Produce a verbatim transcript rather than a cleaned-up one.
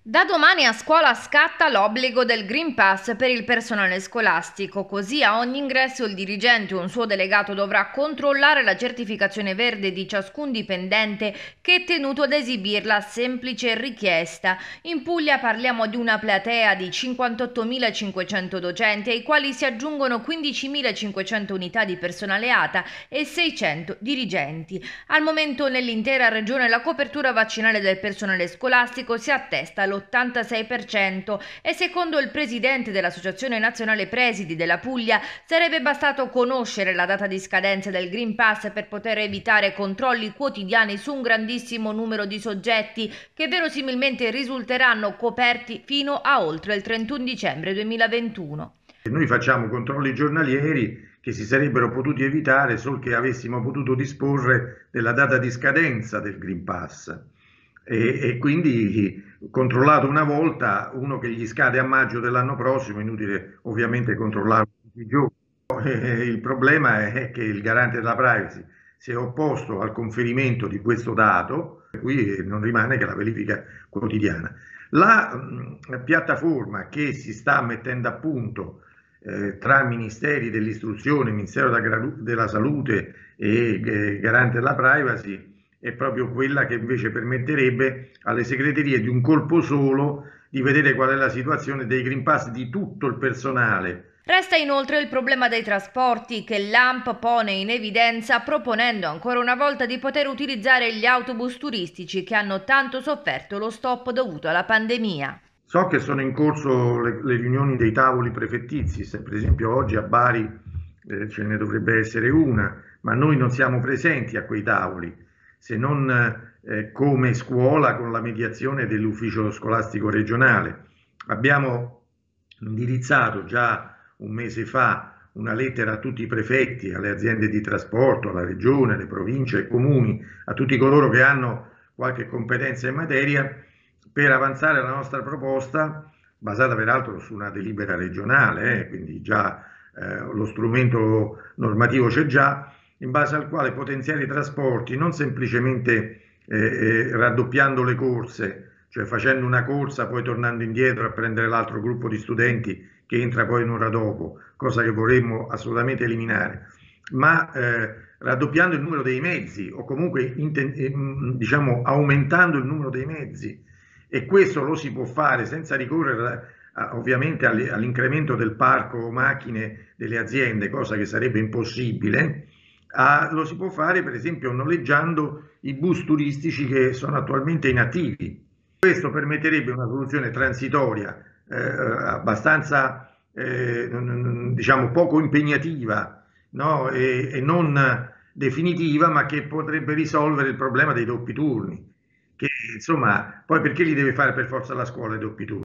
Da domani a scuola scatta l'obbligo del Green Pass per il personale scolastico, così a ogni ingresso il dirigente o un suo delegato dovrà controllare la certificazione verde di ciascun dipendente che è tenuto ad esibirla a semplice richiesta. In Puglia parliamo di una platea di cinquantottomilacinquecento docenti, ai quali si aggiungono quindicimilacinquecento unità di personale A T A e seicento dirigenti. Al momento nell'intera regione la copertura vaccinale del personale scolastico si attesta allo l'ottantasei per cento e secondo il presidente dell'Associazione Nazionale Presidi della Puglia sarebbe bastato conoscere la data di scadenza del Green Pass per poter evitare controlli quotidiani su un grandissimo numero di soggetti che verosimilmente risulteranno coperti fino a oltre il trentuno dicembre duemilaventuno. Noi facciamo controlli giornalieri che si sarebbero potuti evitare solo che avessimo potuto disporre della data di scadenza del Green Pass. E, e quindi controllato una volta, uno che gli scade a maggio dell'anno prossimo, inutile ovviamente controllarlo tutti i giorni. E il problema è che il garante della privacy si è opposto al conferimento di questo dato, per cui non rimane che la verifica quotidiana. La mh, piattaforma che si sta mettendo a punto eh, tra Ministeri dell'Istruzione, Ministero della Salute e eh, Garante della Privacy è proprio quella che invece permetterebbe alle segreterie di un colpo solo di vedere qual è la situazione dei Green Pass di tutto il personale. Resta inoltre il problema dei trasporti che l'A M P pone in evidenza proponendo ancora una volta di poter utilizzare gli autobus turistici che hanno tanto sofferto lo stop dovuto alla pandemia. So che sono in corso le, le riunioni dei tavoli prefettizi, se per esempio oggi a Bari eh, ce ne dovrebbe essere una, ma noi non siamo presenti a quei tavoli, se non eh, come scuola con la mediazione dell'ufficio scolastico regionale. Abbiamo indirizzato già un mese fa una lettera a tutti i prefetti, alle aziende di trasporto, alla regione, alle province, ai comuni, a tutti coloro che hanno qualche competenza in materia, per avanzare la nostra proposta, basata peraltro su una delibera regionale, eh, quindi già eh, lo strumento normativo c'è già, in base al quale potenziare i trasporti non semplicemente eh, eh, raddoppiando le corse, cioè facendo una corsa poi tornando indietro a prendere l'altro gruppo di studenti che entra poi un'ora dopo, cosa che vorremmo assolutamente eliminare, ma eh, raddoppiando il numero dei mezzi o comunque diciamo aumentando il numero dei mezzi, e questo lo si può fare senza ricorrere a, ovviamente all'incremento del parco macchine delle aziende, cosa che sarebbe impossibile. Ah, lo si può fare per esempio noleggiando i bus turistici che sono attualmente inattivi. Questo permetterebbe una soluzione transitoria eh, abbastanza eh, diciamo poco impegnativa, no? e, e non definitiva, ma che potrebbe risolvere il problema dei doppi turni, che insomma poi perché li deve fare per forza la scuola i doppi turni?